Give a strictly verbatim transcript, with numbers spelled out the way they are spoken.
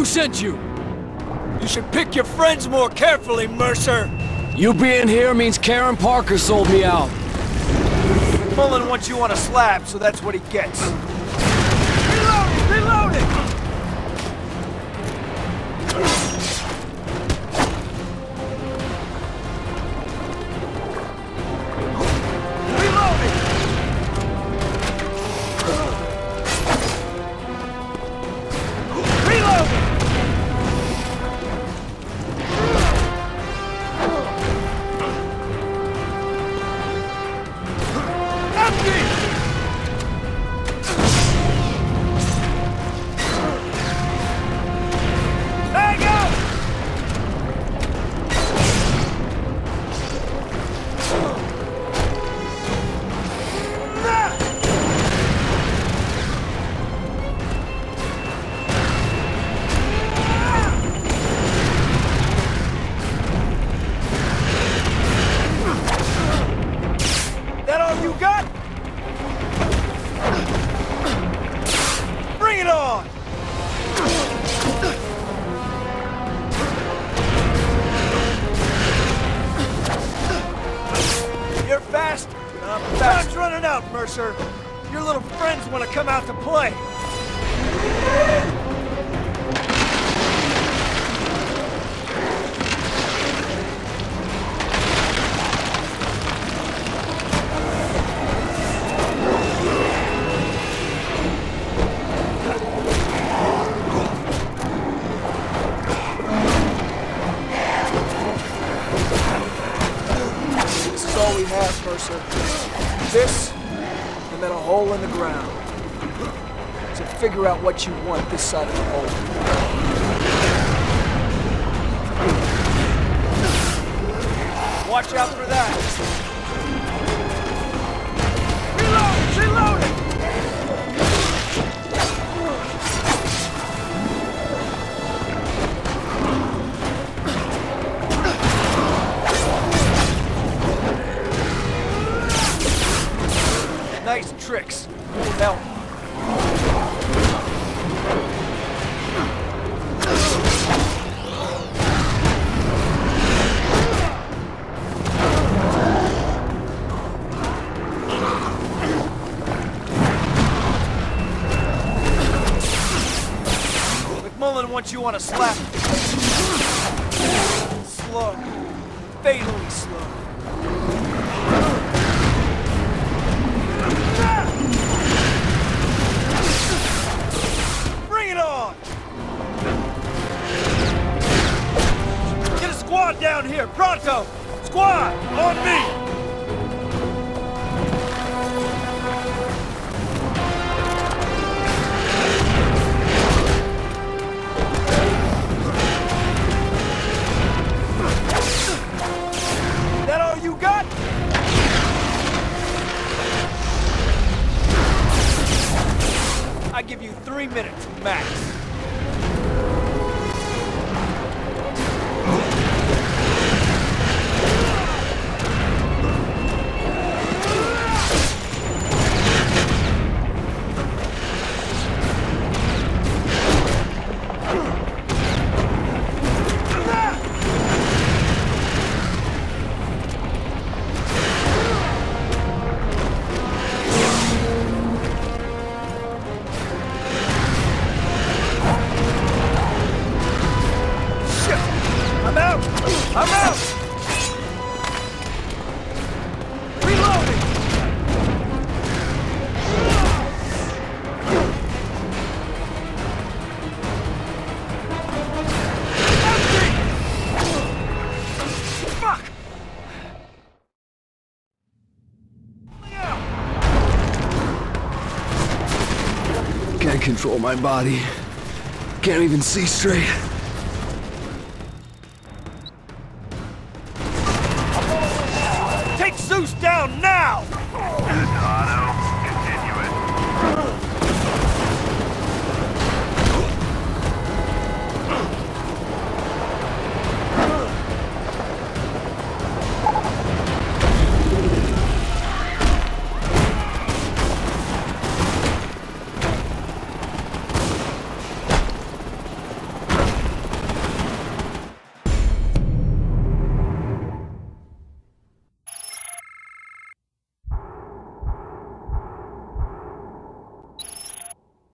Who sent you? You should pick your friends more carefully, Mercer. You being here means Karen Parker sold me out. Mullen wants you on a slab, so that's what he gets. Reloading! Reloading! Time's running out, Mercer. Your little friends want to come out to play. This is all we have, Mercer. This, and then a hole in the ground. So figure out what you want this side of the hole. Watch out for that. Reload! Reload it! Nice tricks. Help. McMullen wants you on a slap. Slow. Fatally slow. Squad down here, pronto! Squad, on me! That all you got? I give you three minutes, max. I'm out! Reloading! Fuck! Can't control my body. Can't even see straight. Take Zeus down now!